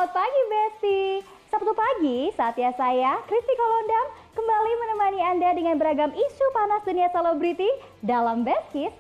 Selamat pagi Besti. Sabtu pagi, saatnya saya, Kristi Kolondam, kembali menemani Anda dengan beragam isu panas dunia selebriti dalam Beskis.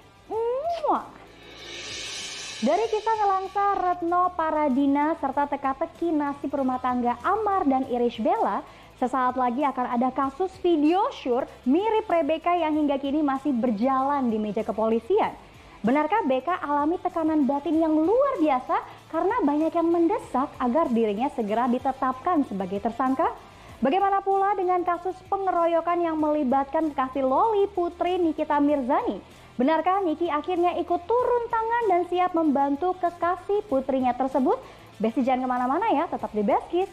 Dari kisah ngelangsa Retno Paradina serta teka-teki nasib rumah tangga Amar dan Irish Bella, sesaat lagi akan ada kasus video syur mirip Rebecca yang hingga kini masih berjalan di meja kepolisian. Benarkah Becca alami tekanan batin yang luar biasa karena banyak yang mendesak agar dirinya segera ditetapkan sebagai tersangka? Bagaimana pula dengan kasus pengeroyokan yang melibatkan kekasih Loli Putri Nikita Mirzani? Benarkah Niki akhirnya ikut turun tangan dan siap membantu kekasih putrinya tersebut? Besti jangan kemana-mana ya, tetap di Beskis.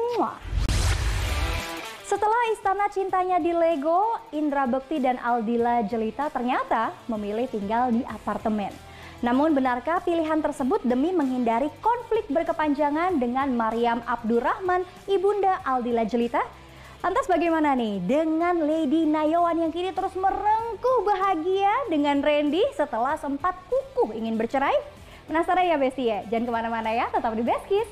Setelah istana cintanya di Lego, Indra Bekti dan Aldila Jelita ternyata memilih tinggal di apartemen. Namun benarkah pilihan tersebut demi menghindari konflik berkepanjangan dengan Mariam Abdurrahman, ibunda Aldila Jelita? Lantas bagaimana nih dengan Lady Nayawan yang kini terus merengkuh bahagia dengan Randy setelah sempat kukuh ingin bercerai? Penasaran ya Besti ya? Jangan kemana-mana ya, tetap di Beskis.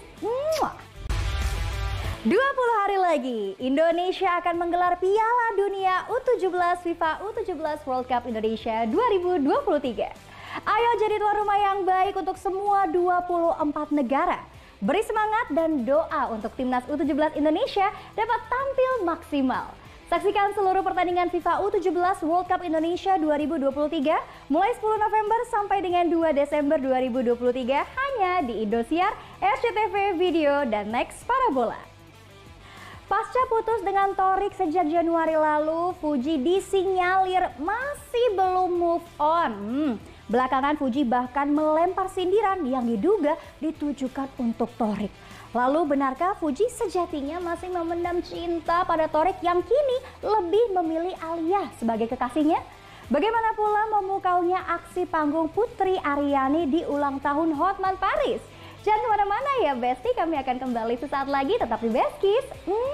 20 hari lagi, Indonesia akan menggelar Piala Dunia U17 FIFA U17 World Cup Indonesia 2023. Ayo jadi tuan rumah yang baik untuk semua 24 negara. Beri semangat dan doa untuk timnas U17 Indonesia dapat tampil maksimal. Saksikan seluruh pertandingan FIFA U17 World Cup Indonesia 2023 mulai 10 November sampai dengan 2 Desember 2023 hanya di Indosiar, SCTV Video, dan Next Parabola. Pasca putus dengan Torik sejak Januari lalu, Fuji disinyalir masih belum move on. Belakangan Fuji bahkan melempar sindiran yang diduga ditujukan untuk Torik. Lalu benarkah Fuji sejatinya masih memendam cinta pada Torik yang kini lebih memilih Alia sebagai kekasihnya? Bagaimana pula memukaunya aksi panggung Putri Aryani di ulang tahun Hotman Paris? Jangan kemana-mana ya Besti, kami akan kembali sesaat lagi, tetap di Beskis.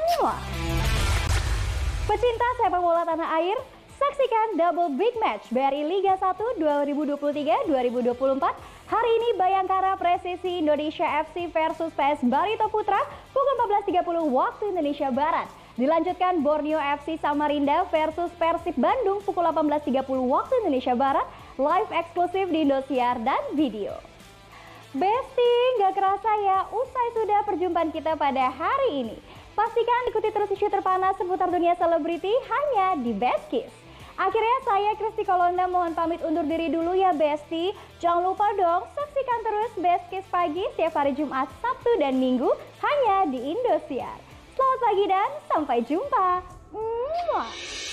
Pecinta sepak bola tanah air, saksikan Double Big Match BRI Liga 1 2023-2024. Hari ini Bayangkara Presisi Indonesia FC versus PS Barito Putra pukul 14.30 waktu Indonesia Barat. Dilanjutkan Borneo FC Samarinda versus Persib Bandung pukul 18.30 waktu Indonesia Barat. Live eksklusif di Indosiar dan Video. Besti, gak kerasa ya, usai sudah perjumpaan kita pada hari ini. Pastikan ikuti terus isu terpanas seputar dunia selebriti hanya di Beskis. Akhirnya saya Kristi Kolondam mohon pamit undur diri dulu ya Besti. Jangan lupa dong saksikan terus Beskis pagi setiap hari Jumat, Sabtu, dan Minggu hanya di Indosiar. Selamat pagi dan sampai jumpa.